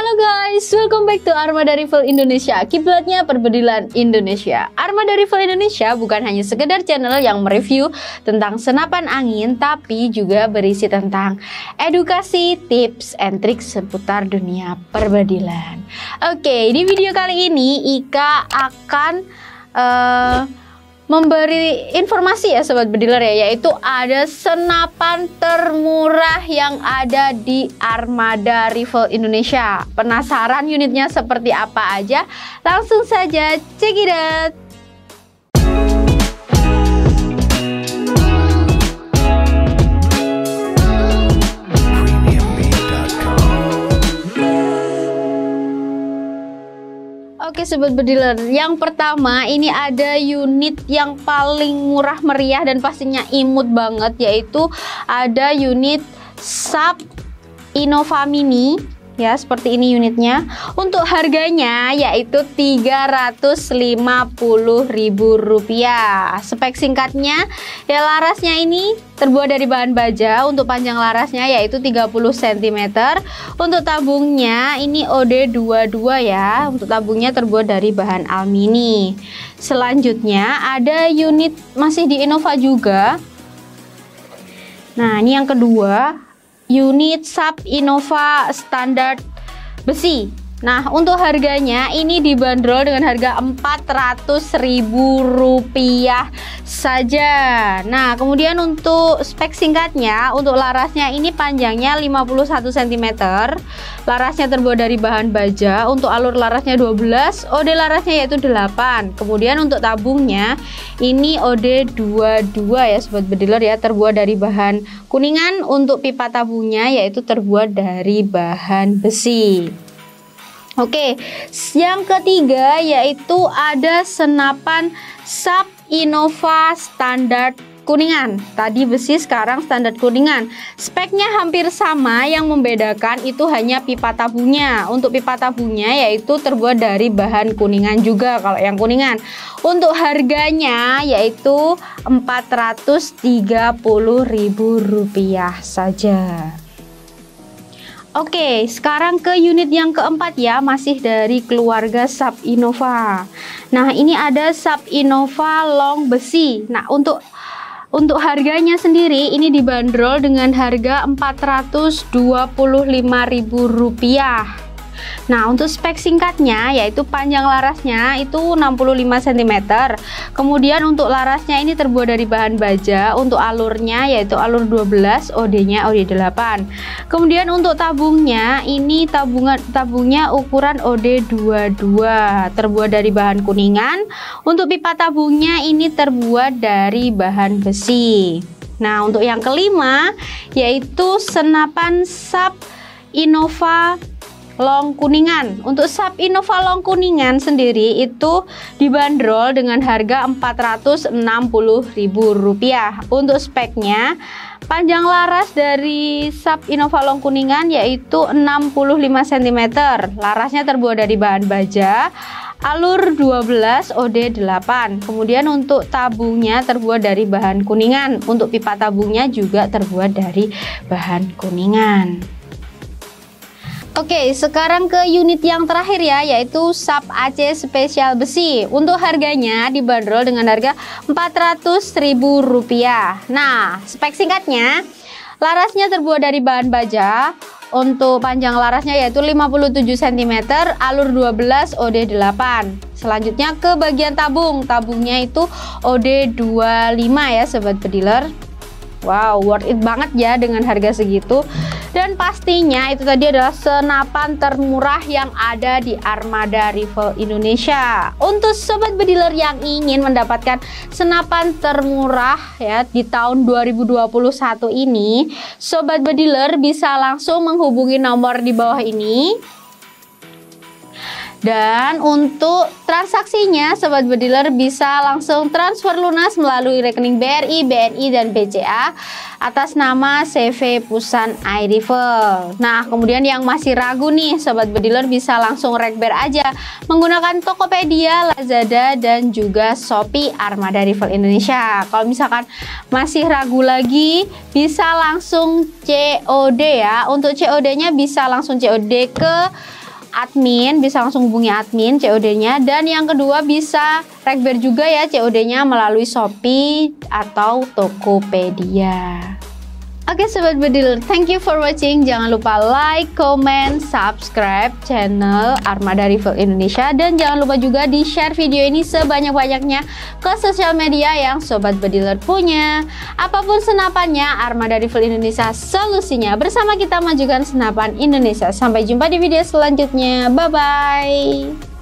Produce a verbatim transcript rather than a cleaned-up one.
Halo guys, welcome back to Armada Rival Indonesia, kiblatnya perbedilan Indonesia. Armada Rival Indonesia bukan hanya sekedar channel yang mereview tentang senapan angin, tapi juga berisi tentang edukasi, tips, and trik seputar dunia perbedilan. Oke, di video kali ini Ika akan uh, memberi informasi ya sobat bediler ya, yaitu ada senapan termurah yang ada di Armada Rival Indonesia. Penasaran unitnya seperti apa aja? Langsung saja check it out. Oke sobat bediler, yang pertama ini ada unit yang paling murah meriah dan pastinya imut banget, yaitu ada unit Sub Innova Mini ya, seperti ini unitnya. Untuk harganya yaitu tiga ratus lima puluh ribu rupiah. Spek singkatnya ya, larasnya ini terbuat dari bahan baja. Untuk panjang larasnya yaitu tiga puluh sentimeter. Untuk tabungnya ini O D dua puluh dua ya. Untuk tabungnya terbuat dari bahan alumini. Selanjutnya ada unit masih di Innova juga. Nah, ini yang kedua, unit Sub Innova standar besi. Nah, untuk harganya ini dibanderol dengan harga empat ratus ribu rupiah saja. Nah, kemudian untuk spek singkatnya, untuk larasnya ini panjangnya lima puluh satu sentimeter. Larasnya terbuat dari bahan baja. Untuk alur larasnya dua belas, O D larasnya yaitu delapan. Kemudian untuk tabungnya ini O D dua puluh dua ya sobat bediler ya, terbuat dari bahan kuningan. Untuk pipa tabungnya yaitu terbuat dari bahan besi. Oke, yang ketiga yaitu ada senapan Sub Innova standar kuningan. Tadi besi, sekarang standar kuningan. Speknya hampir sama, yang membedakan itu hanya pipa tabungnya. Untuk pipa tabungnya yaitu terbuat dari bahan kuningan juga kalau yang kuningan. Untuk harganya yaitu empat ratus tiga puluh ribu rupiah saja. Oke, sekarang ke unit yang keempat ya, masih dari keluarga Sub Innova. Nah, ini ada Sub Innova long besi. Nah, untuk untuk harganya sendiri ini dibanderol dengan harga empat ratus dua puluh lima ribu rupiah. Nah, untuk spek singkatnya yaitu panjang larasnya itu enam puluh lima sentimeter. Kemudian untuk larasnya ini terbuat dari bahan baja. Untuk alurnya yaitu alur dua belas, O D-nya O D delapan. Kemudian untuk tabungnya ini tabungan tabungnya ukuran O D dua puluh dua, terbuat dari bahan kuningan. Untuk pipa tabungnya ini terbuat dari bahan besi. Nah, untuk yang kelima yaitu senapan Sub Innova long kuningan. Untuk Sub Innova long kuningan sendiri itu dibanderol dengan harga empat ratus enam puluh ribu rupiah. Untuk speknya, panjang laras dari Sub Innova long kuningan yaitu enam puluh lima sentimeter. Larasnya terbuat dari bahan baja. Alur dua belas, O D delapan. Kemudian untuk tabungnya terbuat dari bahan kuningan. Untuk pipa tabungnya juga terbuat dari bahan kuningan. Oke, sekarang ke unit yang terakhir ya, yaitu Sub A C spesial besi. Untuk harganya dibanderol dengan harga empat ratus ribu rupiah. Nah, spek singkatnya, larasnya terbuat dari bahan baja. Untuk panjang larasnya yaitu lima puluh tujuh sentimeter, alur dua belas, O D delapan. Selanjutnya ke bagian tabung. Tabungnya itu O D dua puluh lima ya sobat bediler. Wow, worth it banget ya dengan harga segitu. Dan pastinya itu tadi adalah senapan termurah yang ada di Armada Rival Indonesia. Untuk sobat bediler yang ingin mendapatkan senapan termurah ya di tahun dua ribu dua puluh satu ini, sobat bediler bisa langsung menghubungi nomor di bawah ini. Dan untuk transaksinya sobat bediler bisa langsung transfer lunas melalui rekening B R I, B N I, dan B C A atas nama C V Pusan iRival. Nah, kemudian yang masih ragu nih sobat bediler bisa langsung rekber aja menggunakan Tokopedia, Lazada, dan juga Shopee Armada Rival Indonesia. Kalau misalkan masih ragu lagi bisa langsung C O D ya. Untuk C O D-nya bisa langsung C O D ke admin, bisa langsung hubungi admin C O D-nya. Dan yang kedua bisa rekber juga ya C O D-nya melalui Shopee atau Tokopedia. Oke Sobat Bediler, thank you for watching. Jangan lupa like, comment, subscribe channel Armada Refill Indonesia. Dan jangan lupa juga di share video ini sebanyak-banyaknya ke sosial media yang Sobat Bediler punya. Apapun senapannya, Armada Refill Indonesia solusinya. Bersama kita majukan senapan Indonesia. Sampai jumpa di video selanjutnya. Bye-bye.